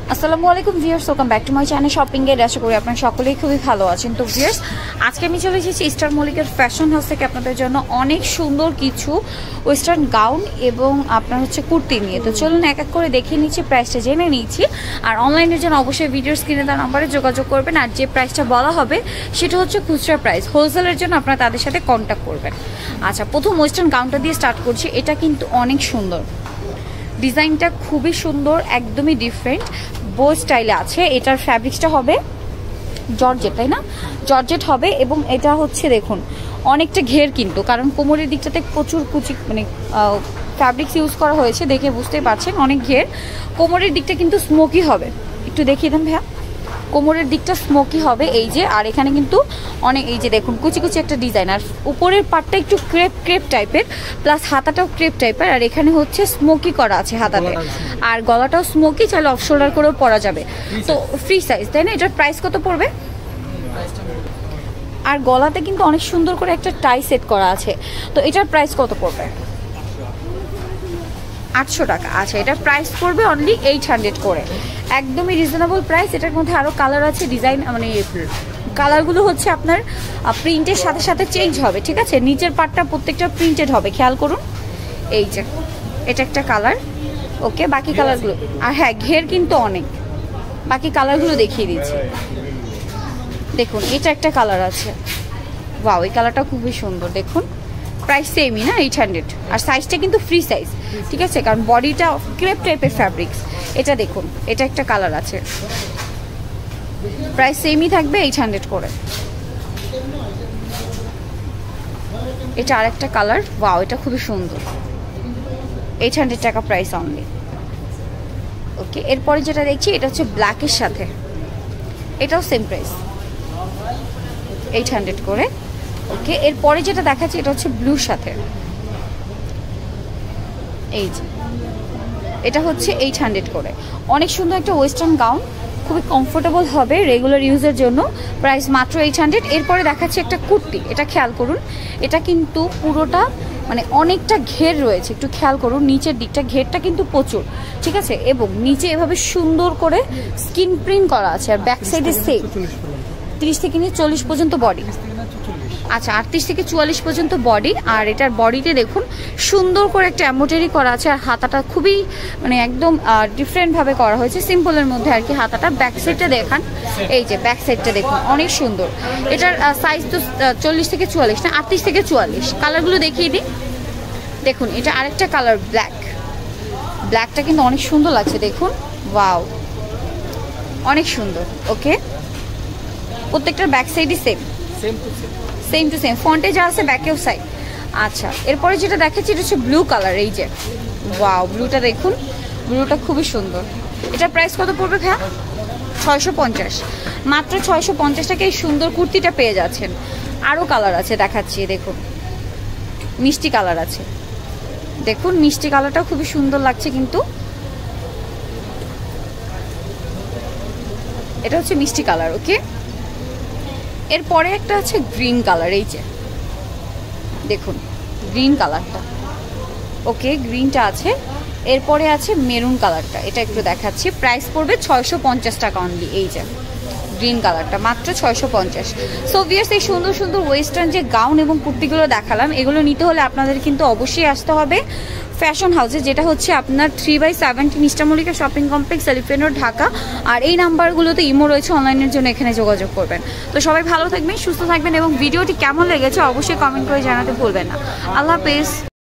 আসসালামু আলাইকুম viewers, welcome back to my channel shopping guide. আশা করি আপনারা সকলেই খুবই ভালো আছেন। তো ভিউয়ার্স, আজকে আমি চলে এসেছি স্টার মল্লিকের ফ্যাশন হাউস থেকে আপনাদের জন্য অনেক সুন্দর কিছু ওয়েস্টার্ন গাউন এবং আপনার হচ্ছে কুর্তি নিয়ে। তো চলুন এক এক করে দেখে নিচ্ছি, প্রাইসটা জেনে নিচ্ছি। আর অনলাইনের জন্য অবশ্যই ভিডিওর স্ক্রিনে তার নাম্বারে যোগাযোগ করবেন। আর যে প্রাইসটা বলা হবে সেটা হচ্ছে খুচরা প্রাইস, হোলসেলের জন্য আপনারা তাদের সাথে কন্ট্যাক্ট করবেন। আচ্ছা, প্রথম ওয়েস্টার্ন গাউনটা দিয়ে স্টার্ট করছি। এটা কিন্তু অনেক সুন্দর, ডিজাইনটা খুবই সুন্দর, একদমই ডিফারেন্ট, বো স্টাইলে আছে। এটার ফ্যাব্রিক্সটা হবে জর্জেট, তাই না? জর্জেট হবে এবং এটা হচ্ছে দেখুন অনেকটা ঘের, কিন্তু কারণ কোমরের দিকটাতে প্রচুর কুচি মানে ফ্যাব্রিক্স ইউজ করা হয়েছে, দেখে বুঝতেই পারছেন অনেক ঘের। কোমরের দিকটা কিন্তু স্মোকি হবে, একটু দেখিয়ে দেন ভাইয়া। কোমরের দিকটা স্মোকি হবে এই যে, আর এখানে কিন্তু অনেক এই যে দেখুন কুচি কুচি একটা ডিজাইন। আর উপরের পার্টটা একটু ক্রেপ টাইপের, প্লাস হাতাটাও ক্রেপ টাইপের। আর এখানে হচ্ছে স্মোকি করা আছে হাতাতে, আর গলাটাও স্মোকি, চাইলে অফ শোল্ডার করেও পরা যাবে। তো ফ্রি সাইজ, তাই না? এটার প্রাইস কত পড়বে? আর গলাতে কিন্তু অনেক সুন্দর করে একটা টাই সেট করা আছে। তো এটার প্রাইস কত পড়বে? 800 টাকা। আচ্ছা, এটার প্রাইস পড়বে অনলি 800 করে, একদমই রিজনেবল প্রাইস। এটার মধ্যে আরও কালার আছে, ডিজাইন মানে কালারগুলো হচ্ছে আপনার প্রিন্টের সাথে সাথে চেঞ্জ হবে, ঠিক আছে? নিচের পার্টটা প্রত্যেকটা প্রিন্টেড হবে, খেয়াল করুন। এই যে এটা একটা কালার, ওকে। বাকি কালারগুলো, আর হ্যাঁ ঘের কিন্তু অনেক। বাকি কালারগুলো দেখিয়ে দিচ্ছি। দেখুন এটা একটা কালার আছে, ওয়াও, এই কালারটা খুবই সুন্দর। দেখুন প্রাইস সেমই না, 800। আর সাইজটা কিন্তু ফ্রি সাইজ, ঠিক আছে? কারণ বডিটা ক্রেপ টাইপের ফ্যাব্রিক্স। এটা দেখুন, এটা একটা কালার আছে, প্রাইস সেমই থাকবে 800 করে। এটা আরেকটা কালার, ওয়াও, এটা খুবই সুন্দর, 800 টাকা প্রাইস অনলি, ওকে। এরপরে যেটা দেখছি এটা হচ্ছে ব্ল্যাকের সাথে, এটাও সেম প্রাইস 800 করে, ওকে। এরপরে যেটা দেখাচ্ছি এটা হচ্ছে ব্লুর সাথে, এই যে এটা হচ্ছে 800 করে। অনেক সুন্দর একটা ওয়েস্টার্ন গাউন, খুবই কমফোর্টেবল হবে রেগুলার ইউজের জন্য, প্রাইস মাত্র 800। এরপরে দেখাচ্ছি একটা কুর্তি, এটা খেয়াল করুন। এটা কিন্তু পুরোটা মানে অনেকটা ঘের রয়েছে, একটু খেয়াল করুন। নিচের দিকটা ঘেরটা কিন্তু প্রচুর, ঠিক আছে? এবং নিচে এভাবে সুন্দর করে স্কিন প্রিন্ট করা আছে। আর ব্যাক সাইডে সেম 30 থেকে নিয়ে 40 পর্যন্ত বডি। আচ্ছা, 38 থেকে 44 পর্যন্ত বডি। আর এটার বডিতে দেখুন সুন্দর করে একটা এমব্রয়ডারি করা আছে। আর হাতাটা খুবই মানে একদম ডিফারেন্টভাবে করা হয়েছে, সিম্পলের মধ্যে আর কি হাতাটা। ব্যাক সাইডটা দেখান, এই যে ব্যাক সাইডটা দেখুন অনেক সুন্দর। এটার সাইজ তো 40 থেকে 44 না, 38 থেকে 44। কালারগুলো দেখিয়ে দিই। দেখুন এটা আরেকটা কালার, ব্ল্যাকটা কিন্তু অনেক সুন্দর লাগছে, দেখুন, ওয়াও, অনেক সুন্দর, ওকে। প্রত্যেকটার ব্যাক সাইডই সেম টু সেম, ফ্রন্টে যা আছে ব্যাকেও সাইড। আচ্ছা, এরপরে যেটা দেখাচ্ছি এটা হচ্ছে ব্লু কালার, এই যে ওয়াও, ব্লুটা দেখুন, ব্লুটা খুবই সুন্দর। এটার প্রাইস কত পড়বে ভাইয়া? 650, মাত্র 650 টাকা এই সুন্দর কুর্তিটা পেয়ে যাচ্ছেন। আরও কালার আছে দেখাচ্ছি, দেখুন মিষ্টি কালার আছে, দেখুন মিষ্টি কালারটাও খুবই সুন্দর লাগছে কিন্তু। এটা হচ্ছে মিষ্টি কালার, ওকে। এরপরে একটা আছে গ্রিন কালার, এই যে দেখুন গ্রিন কালারটা, ওকে, গ্রিনটা আছে। এরপরে আছে মেরুন কালারটা, এটা একটু দেখাচ্ছি। প্রাইস পড়বে 650 টাকা অনলি, এই যে গ্রিন কালারটা মাত্র 650। সো ভিউয়ার্স, এই সুন্দর সুন্দর ওয়েস্টার্ন যে গাউন এবং কুর্তিগুলো দেখালাম, এগুলো নিতে হলে আপনাদের কিন্তু অবশ্যই আসতে হবে ফ্যাশন হাউসে, যেটা হচ্ছে আপনার 3/17 star Mallika shopping complex, elephant road, Dhaka. আর এই নাম্বারগুলোতে ইমো রয়েছে, অনলাইনের জন্য এখানে যোগাযোগ করবেন। তো সবাই ভালো থাকবেন, সুস্থ থাকবেন এবং ভিডিওটি কেমন লেগেছে অবশ্যই কমেন্ট করে জানাতে ভুলবেন না। আল্লাহ হাফেজ।